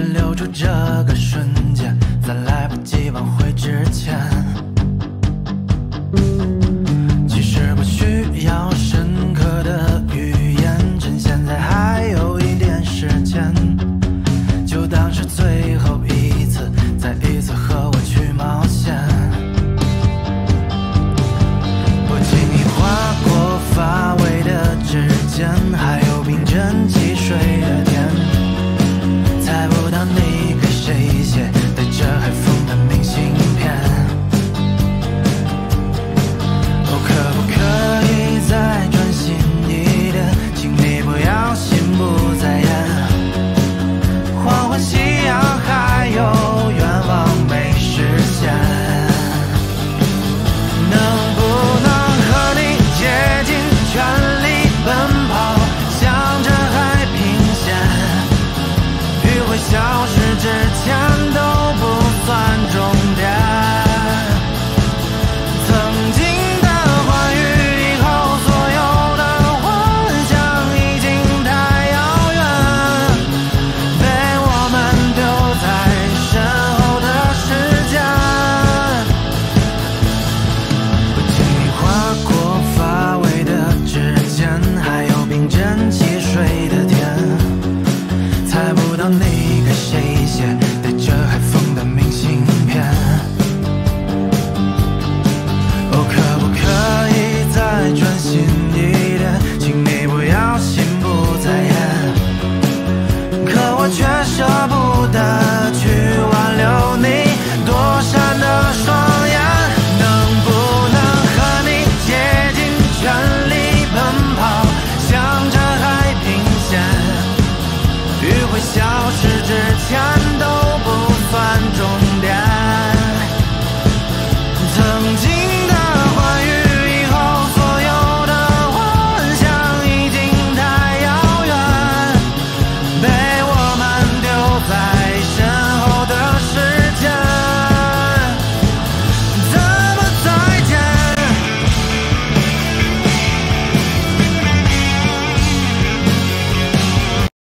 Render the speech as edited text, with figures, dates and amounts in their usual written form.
留住这个瞬间，在来不及挽回之前。其实不需要深刻的语言，趁现在还有一点时间，就当是最后一次，再一次和我去冒险。不经意划过发尾的指尖，还有冰镇汽水的甜，猜不到你给谁写带着海风的明信片。哦，可不可以再专心一点，请你不要心不在焉，黄昏夕阳还有愿望没实现，能不能和你竭尽全力奔跑，向着海平线，余晖消失之前都不算终点。曾经的欢愉，以后所有的幻想已经太遥远，被我们丢在身后的时间。不经意划过发尾的指尖，还有冰镇汽水的甜，猜不到你给谁写